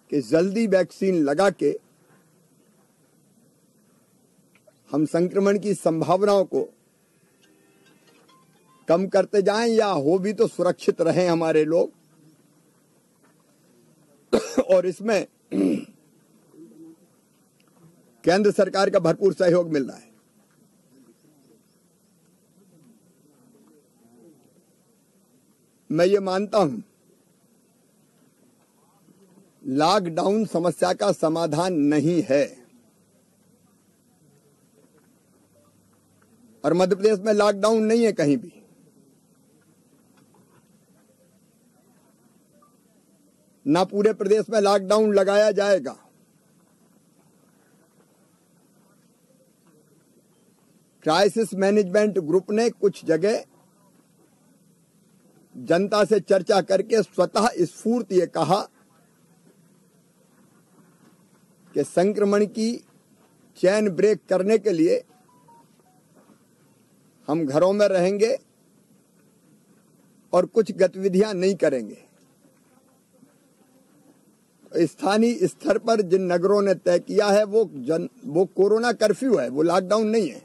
कि जल्दी वैक्सीन लगा के हम संक्रमण की संभावनाओं को कम करते जाएं, या हो भी तो सुरक्षित रहें हमारे लोग। और इसमें केंद्र सरकार का भरपूर सहयोग मिल रहा है। मैं ये मानता हूं, लॉकडाउन समस्या का समाधान नहीं है, और मध्य प्रदेश में लॉकडाउन नहीं है कहीं भी। ना पूरे प्रदेश में लॉकडाउन लगाया जाएगा। क्राइसिस मैनेजमेंट ग्रुप ने कुछ जगह जनता से चर्चा करके स्वतः स्फूर्त ये कहा कि संक्रमण की चेन ब्रेक करने के लिए हम घरों में रहेंगे और कुछ गतिविधियां नहीं करेंगे। स्थानीय स्तर पर जिन नगरों ने तय किया है वो कोरोना कर्फ्यू है, वो लॉकडाउन नहीं है।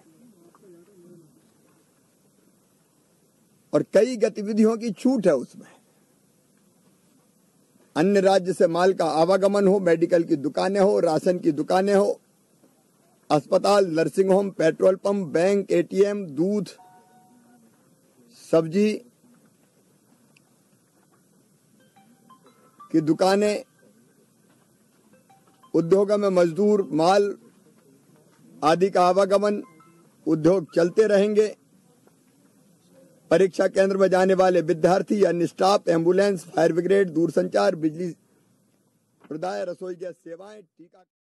और कई गतिविधियों की छूट है उसमें। अन्य राज्य से माल का आवागमन हो, मेडिकल की दुकानें हो, राशन की दुकानें हो, अस्पताल, nursing home, petrol pump, bank, ATM, दूध, सब्जी की दुकानें, उद्योगों में मजदूर, माल आदि का आवागमन, उद्योग चलते रहेंगे। परीक्षा केंद्र में जाने वाले विद्यार्थी, अन्य स्टाफ, एम्बुलेंस, फायर ब्रिगेड, दूरसंचार, बिजली प्रदाय, रसोई गैस सेवाएं, टीका